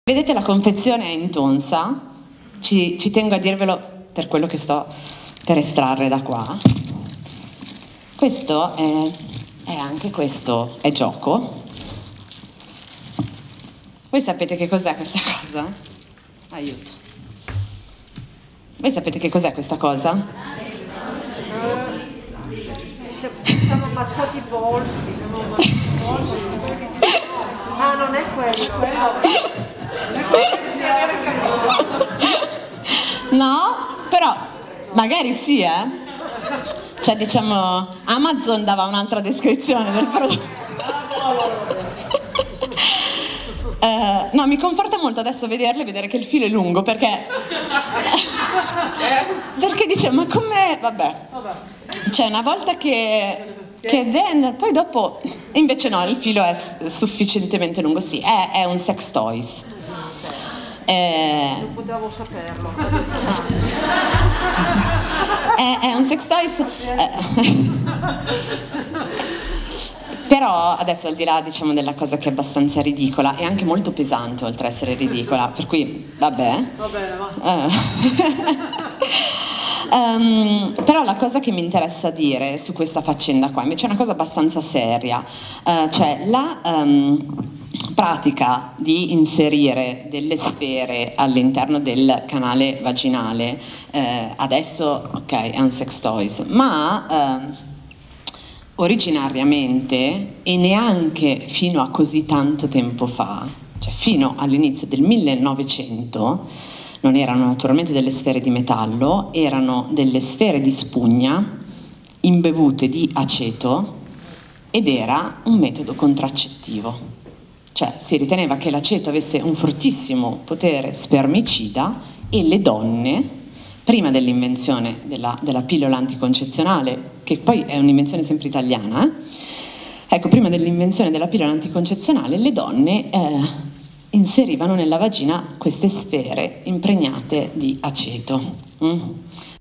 Vedete, la confezione è intonsa, ci tengo a dirvelo per quello che sto per estrarre da qua. Questo è anche questo, è gioco. Voi sapete che cos'è questa cosa? Aiuto. Voi sapete che cos'è questa cosa? Siamo ammazzati polsi, Ah, non è quello. No, però magari sì, Cioè, diciamo, Amazon dava un'altra descrizione del prodotto. No, mi conforta molto adesso vederlo e vedere che il filo è lungo, perché dice, ma com'è? Vabbè. Cioè, una volta che dentro, poi dopo, invece no, il filo è sufficientemente lungo, sì, è un sex toys. Non potevo saperlo. È un sex toys. Però adesso, al di là, diciamo, della cosa che è abbastanza ridicola, è anche molto pesante oltre a essere ridicola, per cui vabbè. Va bene, va. Però la cosa che mi interessa dire su questa faccenda qua invece è una cosa abbastanza seria, cioè la pratica di inserire delle sfere all'interno del canale vaginale, adesso ok, è un sex toys, ma originariamente, e neanche fino a così tanto tempo fa, cioè fino all'inizio del 1900, non erano naturalmente delle sfere di metallo, erano delle sfere di spugna imbevute di aceto ed era un metodo contraccettivo. Cioè si riteneva che l'aceto avesse un fortissimo potere spermicida e le donne, prima dell'invenzione della pillola anticoncezionale, che poi è un'invenzione sempre italiana, ecco, prima dell'invenzione della pillola anticoncezionale le donne inserivano nella vagina queste sfere impregnate di aceto.